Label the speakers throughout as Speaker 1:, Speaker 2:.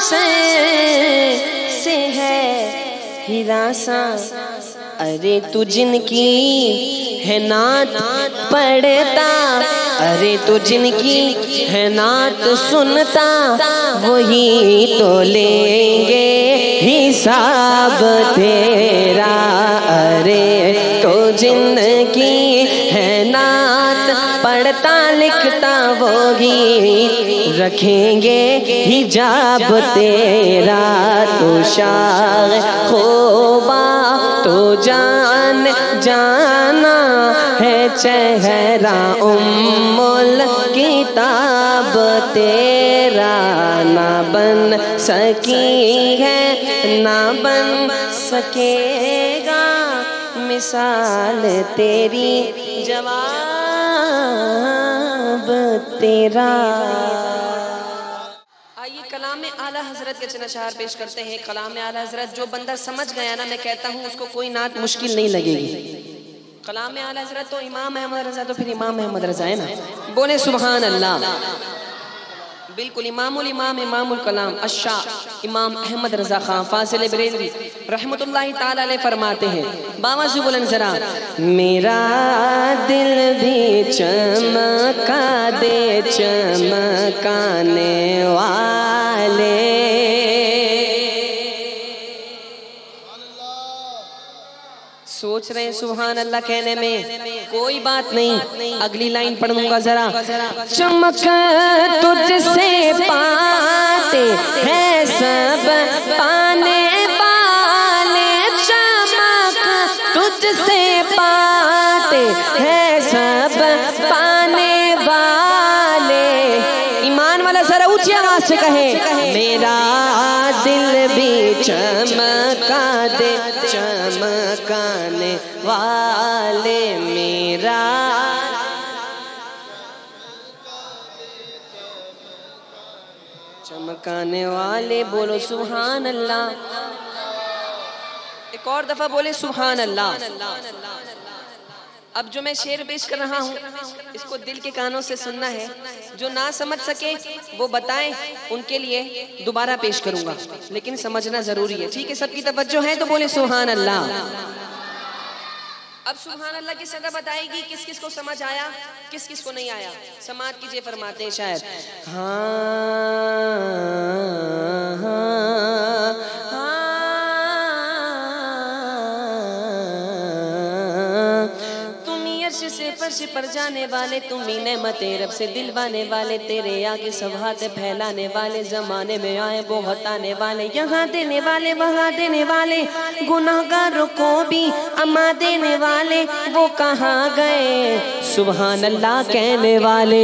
Speaker 1: से है हिरासा। अरे तू जिनकी है नात पढ़ता, अरे तू जिनकी है नात सुनता, वही तो लेंगे हिसाब तेरा। अरे तो जिनकी है नात पढ़ता लिखता, वही रखेंगे हिजाब तेरा। तो शाह खोबा तो जान जाना है चेहरा उम्मुल किताब तेरा। ना बन सकी है ना बन सकेगा मिसाल तेरी, जवाब तेरा। आइए कलाम आला हजरत के चंद अशआर पेश करते हैं। कलाम आला हजरत जो बंदा समझ गया ना, मैं कहता हूँ उसको कोई नात मुश्किल नहीं लगेगी। कलाम आला हजरत तो इमाम अहमद रजा, तो फिर इमाम अहमद रजा है ना, बोले सुभान अल्लाह। बिल्कुल इमामुल इमाम इमामुल कलाम अशा इमाम अहमद रजा खां फासिल बरेलवी रहमतुल्लाहि ताला अलैह फरमाते हैं, बाबा से बोलन जरा, मेरा दिल भी चमका दे चमकाने वाले। सोच रहे हैं सुभान अल्लाह कहने में कोई बात नहीं, अगली लाइन पढ़ दूंगा जरा। चमक तुझसे पाते हैं सब पाने वाले, चमक तुझसे पाते हैं सब पाने वाले। ईमान वाला जरा ऊंची आवाज से कहे, मेरा दिल भी चमका दे चमकाने वाले, मेरा चमकाने वाले। बोलो सुभान अल्लाह। एक और दफा बोले सुभान अल्लाह। अब जो मैं शेर पेश कर रहा हूँ इसको दिल के कानों से सुनना है, जो ना समझ सके वो बताएं, उनके लिए दोबारा पेश करूंगा, लेकिन समझना जरूरी है, ठीक है? सबकी तवज्जो है तो बोले सुभान अल्लाह। अब सुभान अल्लाह की सदा बताएगी किस किस को समझ आया, किस किस को नहीं आया। समाअत कीजिए, फरमाते हैं शायर, से फर्श पर जाने वाले, तुम ही नेमते रब से दिलवाने वाले, तेरे आगे सब हाथ फैलाने वाले, जमाने में आए वो हटाने वाले, यहाँ देने वाले वहाँ देने वाले, गुनाहगारों को भी अमा देने वाले, वो कहाँ गए सुभान अल्लाह कहने वाले।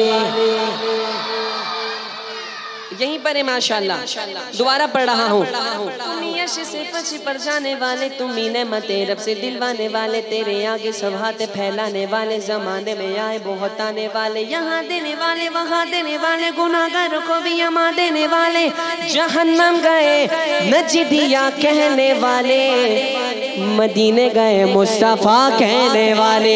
Speaker 1: यहीं पर है माशाअल्लाह। दोबारा पढ़ रहा हूँ, तुम ही अर्श से फर्श पर जाने वाले, तुम ही नेमते रब से दिलवाने वाले, तेरे आगे सब हाथ फैलाने वाले, जमाने में आए वो हटाने वाले, यहाँ देने वाले वहाँ देने वाले, गुनाहगारों को भी अमा देने वाले, जहन्नम गए नजदिया कहने वाले, मदीने गए मुस्तफा कहने वाले,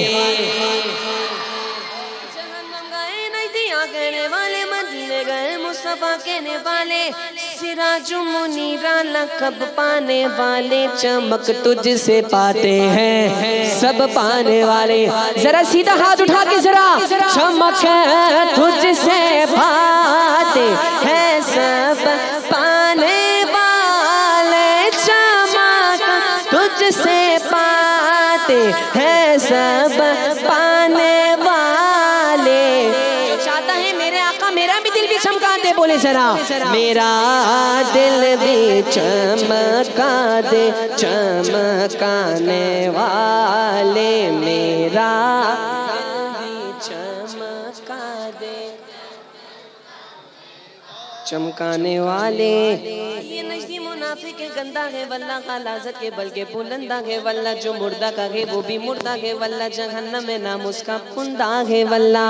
Speaker 1: जहन्नम गए नजदिया कहने वाले, मदीने गए मुस्तफा कहने वाले, सिराजु मुनीरा लक़ब पाने वाले, चमक तुझसे पाते हैं सब पाने वाले। जरा सीधा हाथ उठा के जरा, चमक तुझसे पाते हैं सब पाने वाले, चमक तुझसे पाते हैं सब पाने वाले। चाहता है मेरे आका मेरा भी दिल भी चमका दे, बोले जरा, मेरा दिल भी चमका दे चमकाने वाले, मेरा भी चमका दे चमकाने वाले। ये नजदी मुनाफिक है, गंदा है वल्ला, खालाजत के बल के बुलंदा है वल्ला, जो मुर्दा का है वो भी मुर्दा है वल्ला, जहन्नम में नाम उसका पुंदा है वल्ला।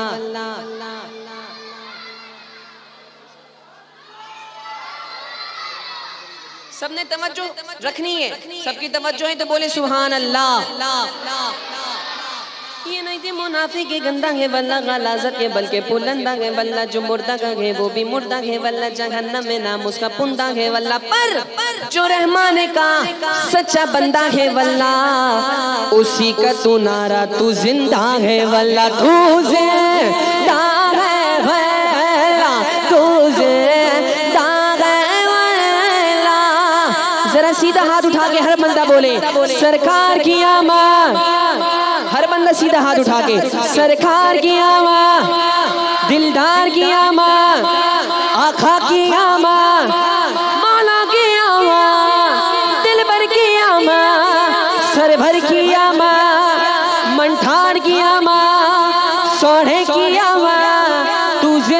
Speaker 1: सबने तवज्जो रखनी है, सबकी तवज्जो है तो बोले सुभान अल्लाह। ये नहीं थी मुनाफिक के गंदा है वल्ला गलाजत के बल्कि पुलंदा है वल्ला जो मुर्दा का है वो भी मुर्दा है वल्ला जहन्नम में नाम उसका पुंदा है वल्ला पर जो रहमान का सच्चा बंदा है वल्ला उसी का तू नारा तू जिंदा है वल्ला तू जिंदा है वल्ला तू जिंदा है वल्ला। जरा सीधा हाथ उठा के हर बंदा बोले सरकार की आमा। हर बंदा सीधा हाथ उठा के सरकार की आमा, दिलदार की आमा, आखा की आमा, मौला की आमा, दिल भर की आमा, सर भर की आमा, मंठार की आमा, सोढ़े की आमा, तुझे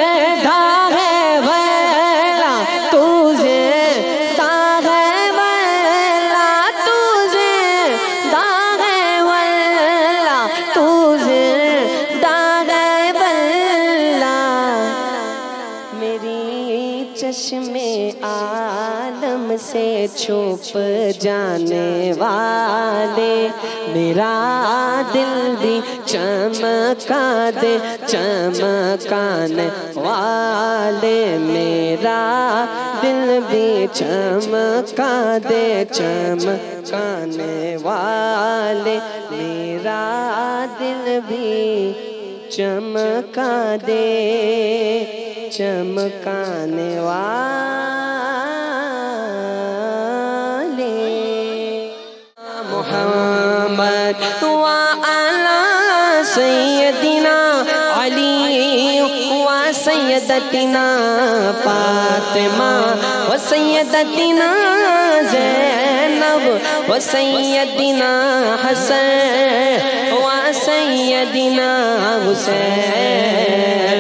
Speaker 1: चश्मे आलम से छुप जाने वाले मेरा दिल भी चमका दे चमकाने वाले मेरा दिल भी चमका दे चमकाने वाले मेरा दिल भी चमका दे चमकाने वाले मोहम्मद व अला सय्यदिना अली व सय्यदतिना फातिमा व सय्यदतिना ज़ैनब व सय्यदिना हसन व सय्यदिना हुसैन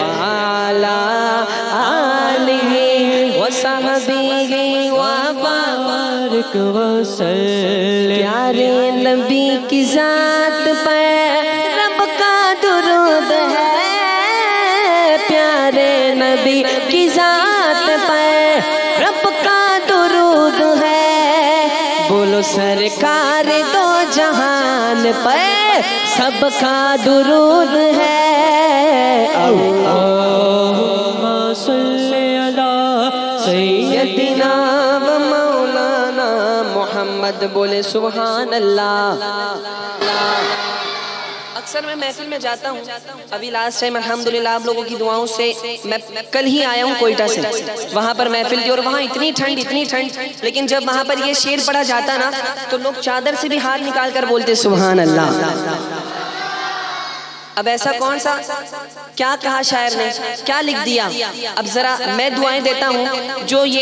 Speaker 1: प्यारे नबी की जात पर रब का दुरूद है। प्यारे नबी की जात पर रब का दुरूद है। बोलो सरकार दो जहान पर सबका दुरूद है। अल्लाहुम्मा सल्ली अला सय्यदिना व मौलाना मोहम्मद। बोले सुभान अल्लाह। अक्सर मैं महफिल में जाता हूँ, अभी लास्ट टाइम अल्हम्दुलिल्लाह आप लोगों की दुआओं से मैं कल ही आया हूँ कोयटा से। वहाँ पर महफिल थी और वहाँ इतनी ठंड, लेकिन जब वहाँ पर ये शेर पढ़ा जाता ना तो लोग चादर से भी हाथ निकाल कर बोलते सुभान अल्लाह। अब ऐसा कौन सा क्या कहा शायर ने, क्या लिख दिया। अब जरा मैं दुआएं देता हूँ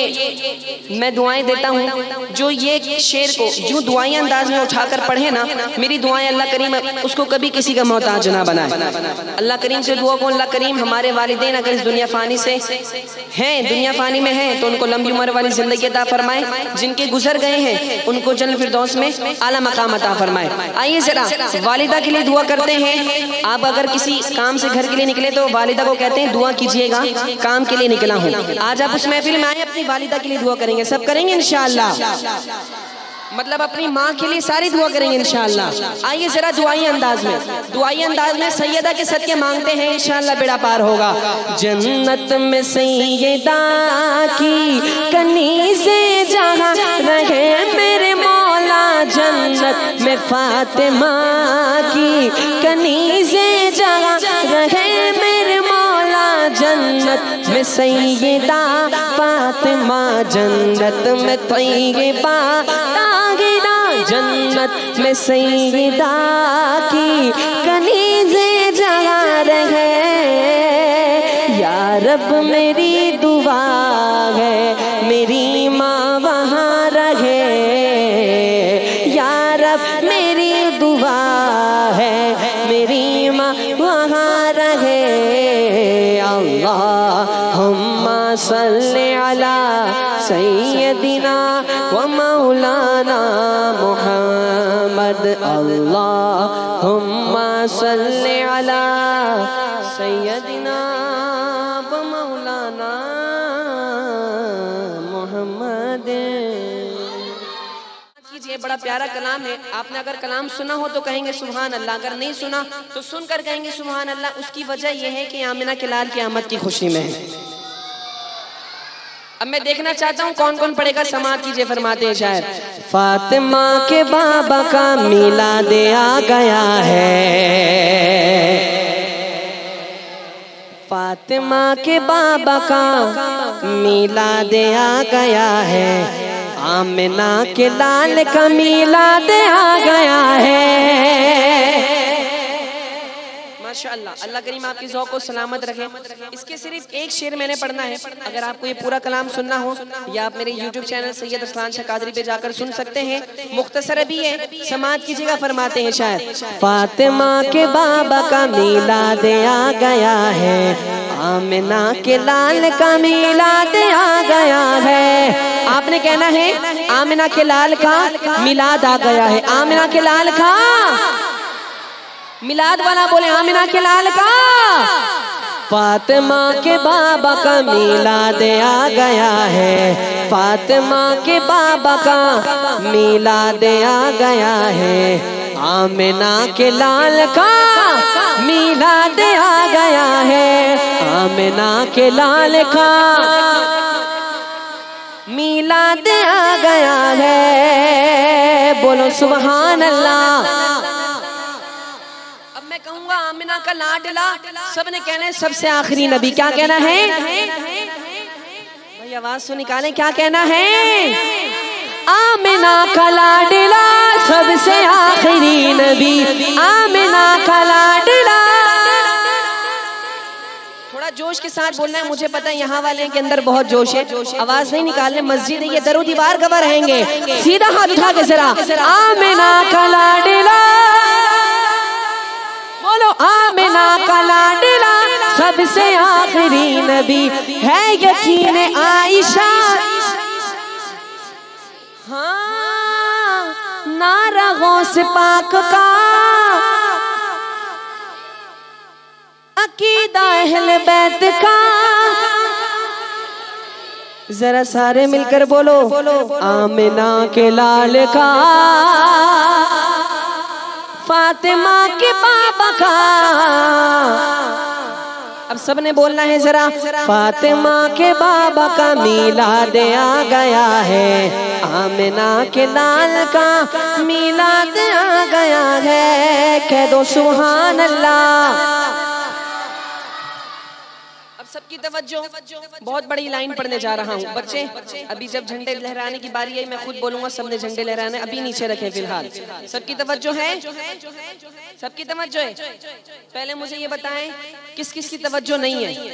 Speaker 1: जो ये शेर को यूं दुआई अंदाज में उठाकर पढ़े ना, मेरी दुआएं अल्लाह करीम उसको कभी किसी का मोहताज ना बनाए। अल्लाह करीम से दुआ को अल्लाह करीम हमारे वालिदैन अगर इस दुनिया फानी से हैं, दुनिया फानी में हैं तो उनको लंबी उम्र वाली जिंदगी अता फरमाए। जिनके गुजर गए हैं उनको जन्नत फिरदौस में आला मकाम अता फरमाए। आइए जरा वालिदा के लिए दुआ करते हैं। आप अगर किसी काम से घर के लिए निकले तो वालिदा को कहते हैं दुआ कीजिएगा, काम के लिए निकला हूँ। आज आप उस महफिल में आए, अपनी वालिदा के लिए दुआ करेंगे, सब करेंगे इंशाअल्लाह। मतलब अपनी माँ के लिए सारी दुआ करेंगे इंशाअल्लाह। आइए जरा दुआई अंदाज में सैयदा के सदके मांगते हैं, इंशाअल्लाह बेड़ा पार होगा। जन्नत में सैयदा की कनीज़े जहाँ रहे मेरे मौला, जन्नत में फातिमा की कनीज़े जहाँ रहे मेरे मौला, जन्नत में सैयदा फातिमा, जन्नत में तैयबा ताहिरा, जन्नत में सैयदा की कनीज़े जहाँ रहे। या रब मेरी दुआ है मेरी माँ वहाँ रहे। या रब मेरी दुआ है मेरी माँ वहाँ रहे। अल्लाहुम्मा सल्ली अला सय्यदिना व मौलाना मुहम्मद। अल्लाहुम्मा सल्ली अला सय्यदिना व मौलाना मुहम्मद। बड़े बड़ा प्यारा कलाम है। आपने अगर कलाम सुना हो तो कहेंगे सुभान अल्लाह, अगर नहीं सुना तो सुनकर कहेंगे सुभान अल्लाह। उसकी वजह यह है कि आमिना के लाल की आमद की खुशी में है। अब मैं देखना चाहता हूँ कौन कौन पढ़ेगा, समाअत कीजिए। फरमाते हैं शायर, फातिमा के बाबा का मिलाद आ गया है, फातिमा के बाबा का मिलाद आ गया है, आमिना के लाल का मिलाद आ गया है। माशाअल्लाह, अल्लाह करीम आपकी ज़ौक़ को सलामत रखे। इसके सिर्फ एक शेर मैंने पढ़ना है। अगर आपको ये पूरा कलाम सुनना हो या आप मेरे YouTube चैनल सैयद अरसलान शाह कादरी पे जाकर सुन सकते हैं। मुख्तसर भी है, समाअत कीजिएगा। फरमाते हैं शायर, फातिमा के बाबा का मिलाद आ गया है, आमिना के लाल का मिलाद आ गया है। आपने कहना है आमिना के लाल का मिलाद आ गया है, आमिना के लाल का मिलाद वाला बोले आमिना के लाल का। फातिमा के बाबा का मिलाद आ गया है, फातिमा के बाबा का मिलाद आ गया है, आमिना के लाल का मिलाद आ गया है, आमिना के लाल का मिलाद आ गया है। बोलो सुभान अल्लाह। कहूंगा आमिना का लाडला, सबने कहना है सबसे आखिरी नबी। क्या कहना है भाई, आवाज तो निकालें, क्या कहना है? आमिना का लाडला सबसे आखिरी नबी, आमिना का लाडला। थोड़ा जोश के साथ बोलना है, मुझे पता है यहाँ वाले के अंदर बहुत जोश है। आवाज नहीं निकालने, मस्जिद है ये, दरो दीवार कब रहेंगे। सीधा हाथ उठा के जरा, आमिना का लाडला बोलो, आमिना का लाडला सबसे आखिरी नबी है यकीन आयशा। हाँ, नारा गौस पाक का अकीदा अहले बैत का। जरा सारे मिलकर बोलो, आमिना के लाल का, फातिमा के बाबा का। अब सबने बोलना है जरा, फातिमा के बाबा का मिलाद आ गया है, आमिना के लाल का मिलाद आ गया है। कह दो सुभान अल्लाह। सबकी तवज्जो, बहुत बड़ी लाइन पढ़ने जा रहा हूँ बच्चे। अभी जब झंडे लहराने की बारी आई मैं खुद बोलूंगा सबने झंडे लहराने, अभी नीचे रखे फिलहाल। सबकी तवज्जो है, सबकी तवज्जो है। पहले मुझे ये बताएं किस किस की तवज्जो नहीं है।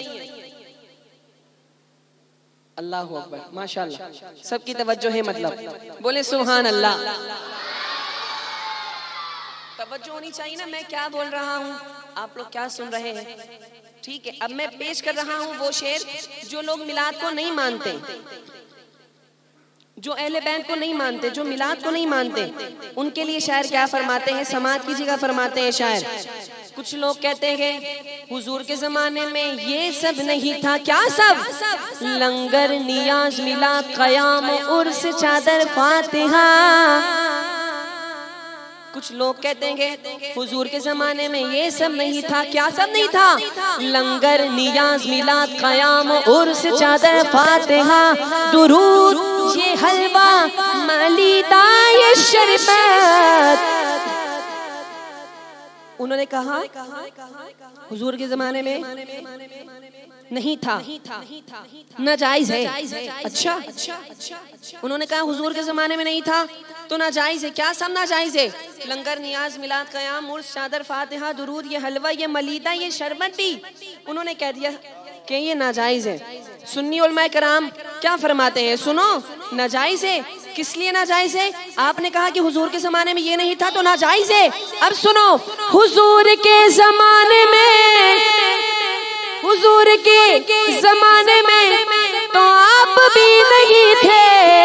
Speaker 1: अल्लाहु अकबर, माशाअल्लाह, सबकी तवज्जो है, मतलब बोले सुभान अल्लाह। तवज्जो होनी चाहिए ना, मैं क्या बोल रहा हूँ, आप लोग क्या सुन रहे हैं। ठीक है, अब मैं पेश कर रहा हूँ वो शेर जो लोग मिलाद को नहीं मानते, जो अहले बैत को नहीं मानते, जो मिलाद को नहीं मानते, उनके लिए शायर क्या फरमाते हैं, समाअत कीजिएगा। फरमाते हैं शायर, कुछ लोग कहते हैं हुजूर के जमाने में ये सब नहीं था। क्या सब? लंगर, नियाज, मिलाद, क़याम, उर्स, चादर, फातिहा। कुछ लोग कहते हैं हुजूर के जमाने में ये सब नहीं था। क्या सब नहीं था? लंगर, नियाज, मिलाद, क़याम, उर्स, चादर, फातिहा, दुरूद, ये हलवा, मालीदा, ये शरबत। उन्होंने कहा हुजूर के जमाने में नहीं था, नाजायज है। अच्छा, उन्होंने कहा हुजूर के जमाने में नहीं था तो नाजायज है। क्या सब नाजायज है? लंगर, नियाज, मिलाद, क़याम, उर्स, चादर, फातिहा, दुरूद, ये हलवा, ये मलीदा, ये शरबत भी उन्होंने कह दिया कि ये नाजायज है। सुन्नी उलमा कराम क्या फरमाते हैं, सुनो, नाजायज है। किस लिए नाजायज है? आपने कहा कि हुजूर के जमाने में ये नहीं था तो नाजायज है। अब सुनो, हुजूर के जमाने में, हुजूर के जमाने में तो आप भी नहीं थे।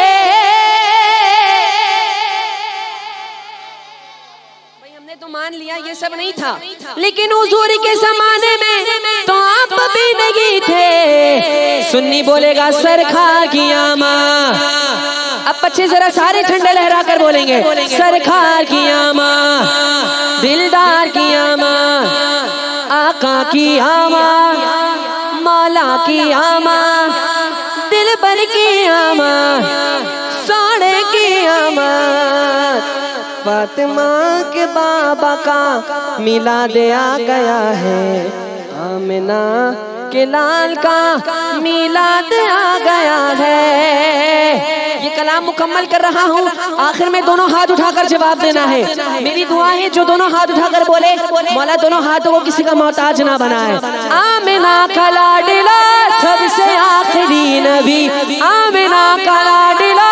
Speaker 1: भाई हमने तो मान लिया ये सब नहीं था, लेकिन हुजूर के जमाने में तो आप भी नहीं थे। सुन्नी बोलेगा सरखा की आमा, अब बच्चे जरा सारे ठंडे लहरा कर बोलेंगे, सरकार की आमा, दिलदार की आमा, आका की आमा, मौला की आमा, दिल भर की आमा, सोने की आमा, फातिमा के बाबा का मिलाद आ गया है, आमिना के लाल का मिलाद आ गया है। ये कलाम मुकम्मल कर रहा हूँ, आखिर में दोनों हाथ उठाकर जवाब देना है। मेरी दुआ है जो दोनों हाथ उठाकर बोले, मौला दोनों हाथों को किसी का मोहताज ना बनाए। आमिना का लाडला सबसे आखिरी नबी, आमिना का लाडला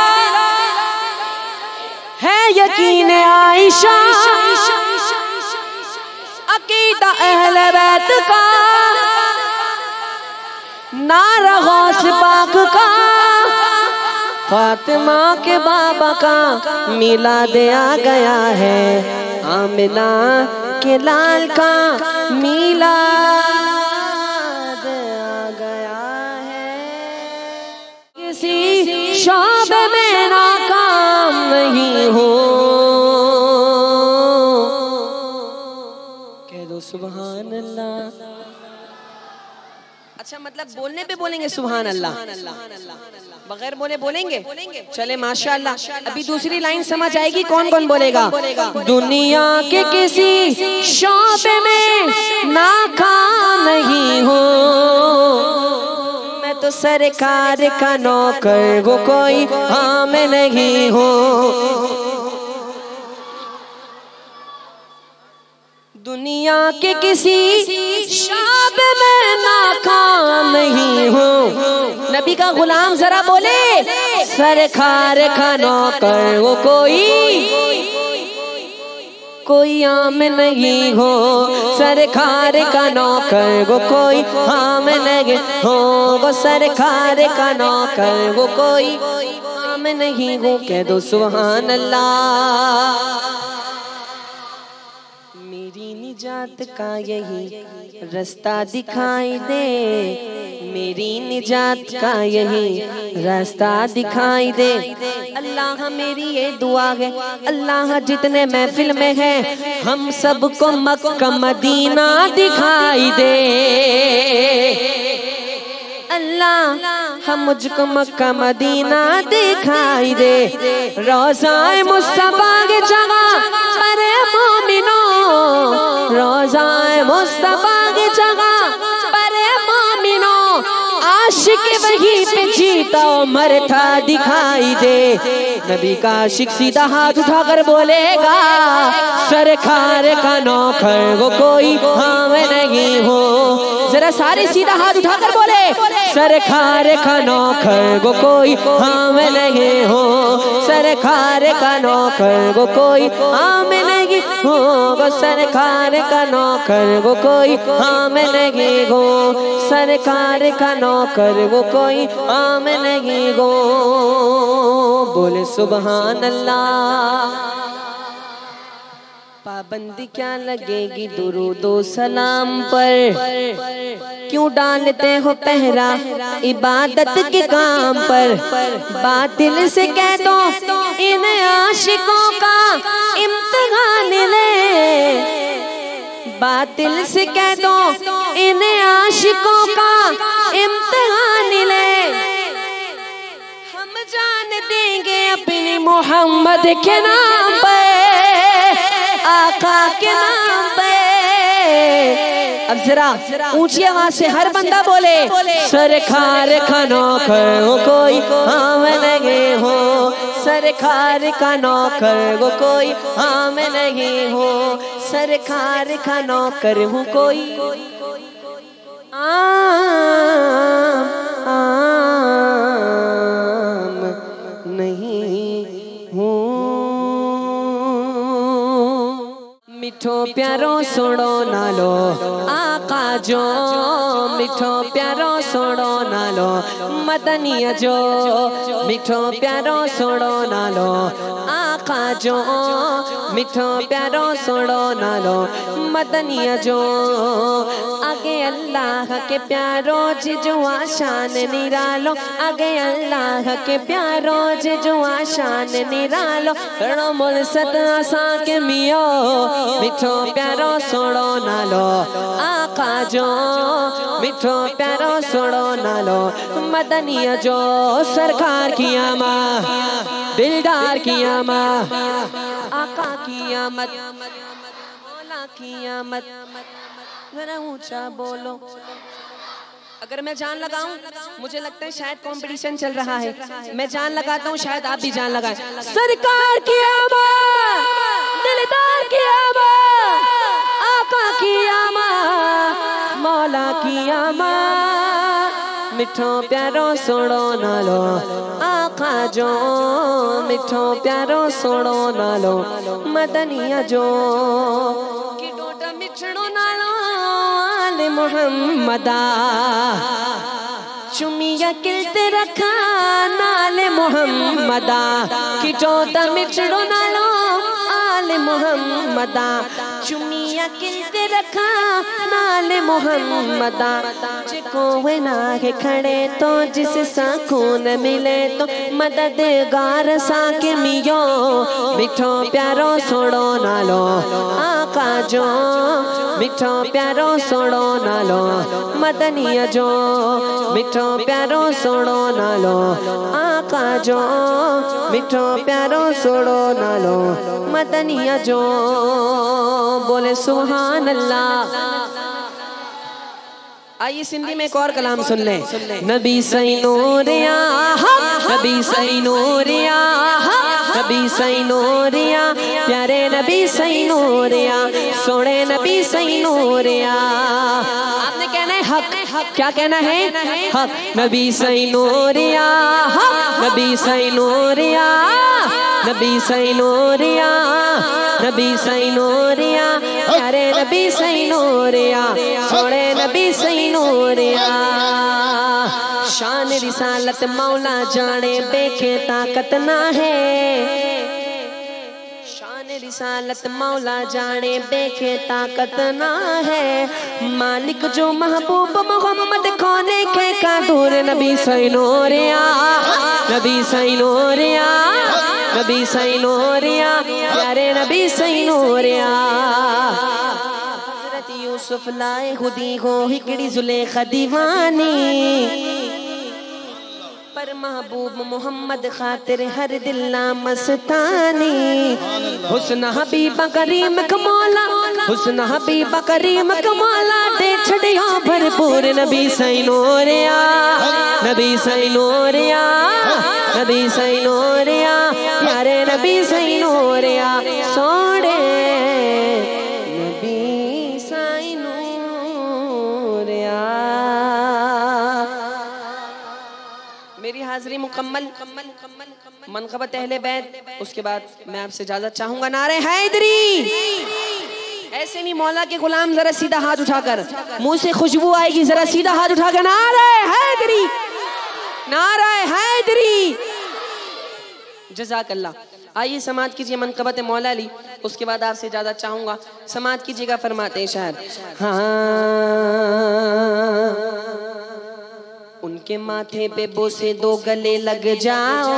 Speaker 1: है यकीन आयशा, अकीदा अहले बैत का, नारा गौस पाक का, फातिमा के बाबा का मिलाद आ गया है, आमिना के लाल का मिलाद आ गया है। किसी शौबे में नाकाम नहीं हो, कह दो सुभान अल्लाह। अच्छा मतलब बोलने पे बोलेंगे सुभान अल्लाह, बगैर बोले बोलेंगे? चले माशाअल्लाह। अभी दूसरी लाइन समझ आएगी, कौन कौन बोलेगा? दुनिया के किसी शौबे में नाकाम नहीं हो, मैं तो सरकार का नौकर, वो कोई हम नहीं हो। दुनिया के किसी शौबे में नाकाम नहीं हो, नबी का गुलाम जरा बोले, सरकार का नौकर, वो कोई आम नहीं हो, सरकार का नौकर, वो कोई आम नहीं हो, वो सरकार का नौकर, वो कोई आम नहीं हो। कह दो सुभान अल्लाह। मेरी निजात का यही रास्ता दिखाई दे, मेरी निजात का यही रास्ता दिखाई दे। अल्लाह मेरी ये दुआ है, अल्लाह जितने महफिल में है हम सबको मक्का मदीना दिखाई दे। अल्लाह हम मुझको मक्का मदीना दिखाई दे। रोज़ाए मुस्तफा के जगह अरे मोमिनो, रोज़ाए मुस्तफा की जगह पर मोमिनो, आशिक वहीं पे जीता मरता दिखाई दे। नबी का आशिक सीधा हाथ उठाकर बोलेगा, सरकार का नौकर, वो कोई हम नहीं हो। जरा सारे सीधा हाथ उठाकर बोले, सरकार का नौकर, वो कोई हम नहीं हो, सरकार का नौकर, वो कोई हम नहीं हो, वो सरकार का नौकर, वो कोई हम नहीं हो, सरकार का नौकर, वो कोई हम नहीं हो। बोले सुभान अल्लाह। पाबंदी क्या लगेगी दुरूदो सलाम पर, क्यों डालते हो पहरा इबादत के काम पर। बातिल से कह दो इन आशिकों का इम्तिहान ले, बातिल से कह दो इन आशिकों का इम्तिहान ले। हम जान देंगे अपनी मोहम्मद के नाम पर, आका के नाम पे। अब जरा ऊंची आवाज से हर बंदा बोले, सरकार का नौकर, वो कोई हम नहीं हो, सरकार का नौकर, वो कोई हम नहीं हो, सरकार का नौकर हूँ कोई मिठो प्यारो सोड़ो नालो आका जो, मिठो प्यारो सोड़ो नालो मदनिया जो, मिठो प्यारो सोड़ो नालो आका जो, मिठो प्यारो सोड़ो नालो मदनिया जो। आगे अल्लाह के प्यारो जिजो आशान निरालो, आगे अल्लाह के प्यारो जिजो आशान निरालो। रो मोल सत आसा के मियो मिठो प्यारो सोड़ो नालो आका जो, मिठो प्यारो सोड़ो नालो मदनिया जो। सरकार की आमद, दिलदार की आमद, आका की आमद, मौला की आमद। जरा ऊंचा बोलो। अगर मैं जान लगाऊं, मुझे लगता है शायद कंपटीशन चल रहा है, मैं जान लगाता हूं, शायद आप भी जान लगाएं। सरकार की आमद, दिलदार की आमद, आका की आमद, मौला की आमद। मिठो प्यारो सोड़ो नालो आका जो, मिठो प्यारो सोड़ो नालो मदनिया जो। कि डोटा मिठड़ो नालो आले मोहम्मदा, चुमिया किलते रखा नाले मोहम्मदा। कि डोटा मिठड़ो नालो आले मोहम्मदा, चुमिया किलते रखा नाले मोहम्मदा। जिको वे ना के खड़े तो जिस सुकून मिले तो मददगार सा के मियो। मिठो प्यारो सोड़ो नालो आका जो, मिठो प्यारो सोड़ो नालो मदनिया जो, मिठो प्यारो सोड़ो नालो आका जो, मिठो प्यारो सोड़ो नालो मदनिया जो। बोले सुभान अल्लाह। आइए सिंधी में एक और कलाम सुन ले। नबी सही नूरिया, नबी सही नूरिया, नबी सही नूरिया, प्यारे नबी सही नूरिया, सोने नबी सही नूरिया। आपने कहना है हक, क्या कहना है? हक। नबी सही नूरिया, नबी सही नूरिया, नबी सही नूरिया, नबी सही नूरिया, प्यारे नबी सही नूरिया, सोने नबी सही नूरिया। शान रिसालत मौला जाने बेखे ताकत ना है, शान रिसालत मौला जाने बेखे ताकत ना है। मालिक जो महबूब मोहम्मद खोने के का दूर नबी सही नूरिया, नबी सही नूरिया, नबी सही नूरिया, प्यारे नबी सही नूरिया। हज़रत यूसुफ लाए खुदी हो हिकड़ी जुलेखा दीवानी, पर महबूब मोहम्मद खातिर हर दिल मस्तानी। हुस्न हबीबा करीम कमौला, हुस्न हबीबा करीम कमौला दे छड़ियो भरपूर नबी सही नूरिया, नबी सही नूरिया, नबी सही नूरिया, प्यारे नबी सही नूरिया, सोने नबी सही नूरिया। मेरी हाजिरी मुकम्मल। मनक़बत अहले बैत, उसके बाद मैं आपसे इजाजत चाहूंगा। नारे हैदरी। ऐसे नहीं मौला के गुलाम, जरा सीधा हाथ उठाकर, मुंह से खुशबू आएगी, जरा सीधा हाथ उठाकर नारे हैदरी, नारे हैदरी। जज़ाकल्लाह। आइए समाज कीजिए मनक़बत मौला अली, उसके बाद आपसे इजाजत चाहूंगा। समाज कीजिएगा, फरमाते हैं शायर। हाँ, उनके माथे पे बोसे दो गले लग जाओ,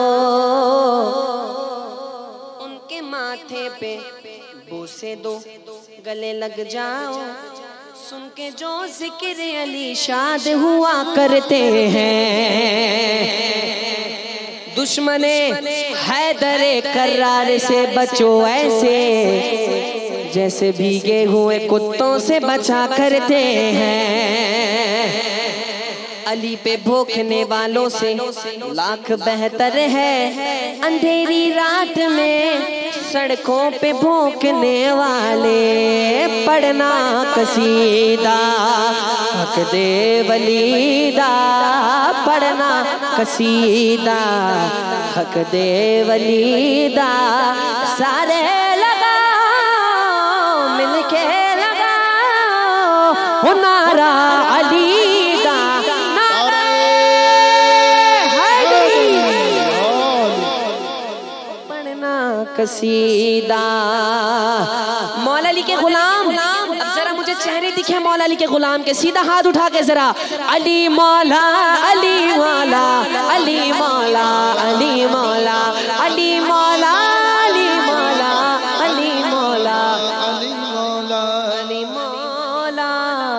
Speaker 1: उनके माथे पे बोसे दो गले लग जाओ। सुन के जो जिक्र अली शाद हुआ करते हैं, दुश्मने हैदरे कर्रार से बचो ऐसे, जैसे भीगे हुए कुत्तों से बचा करते हैं। अली पे भोंकने वालों से लाख बेहतर है, अंधेरी रात में सड़कों पे भोंकने वाले। पढ़ना कसीदा हक दे वलीदा, पढ़ना कसीदा हक दे वलीदा। सारे लगाओ मिलके लगाओ नारा अली दा, नारा हैदरी, पढ़ना कसीदा। मौला अली के गुलाम, अब जरा मुझे चेहरे दिखे मौला अली के गुलाम के, सीधा हाथ उठा के जरा, अली मौला अली मौला अली मौला अली मौला अली मौला अली मौला अली मौला अली मौला अली मौला।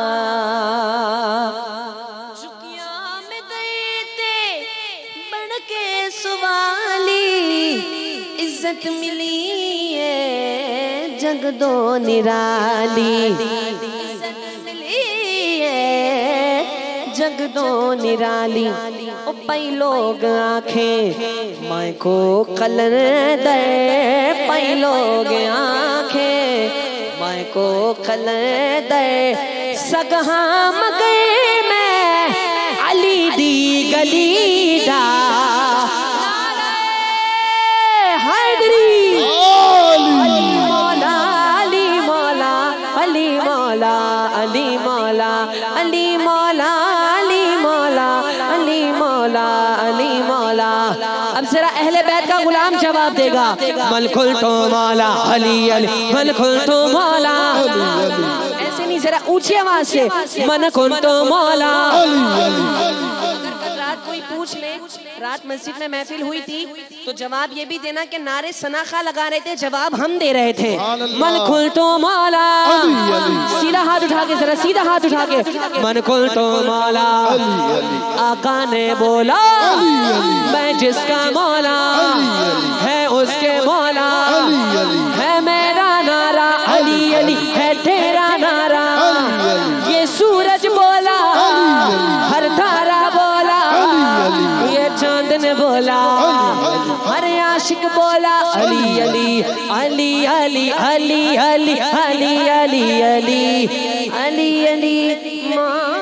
Speaker 1: झुकिया में देते बन के सवाली, इज्जत मिली है जग दो निराली, इज्जत मिली है जग दो निराली। ओ पई लोग आंखें माय को कलर दे, पई लोग आंखें माय को कलर दे, सगहा मगे मैं अली दी गली दा, हैदरी अली मौला अली मौला अली मौला अली मौला अली मौला अली मौला अली मौला अली मौला। अब जरा अहले बैत का गुलाम जवाब देगा, मन खुल तो मौला अली अली, मन खुल तो मौला, ऐसे नहीं जरा ऊंची आवाज से, मन खुल तो मौला अली अली। रात कोई पूछ ले, रात मस्जिद में महफिल हुई थी तो जवाब ये भी देना कि नारे सना खा लगा रहे थे, जवाब हम दे रहे थे, मन खुल तो मौला, सीधा हाथ उठा के जरा, सीधा हाथ उठा के, मन खुल तो मौला। आका ने बोला मैं जिसका मौला है उसके मौला, है मेरा नारा अली अली, है तेरा नारा, ये सूरज बोला हर तारा बोला, ये चांद ने बोला हर आशिक बोला, अली अली अली अली अली अली अली अली अली अली अली।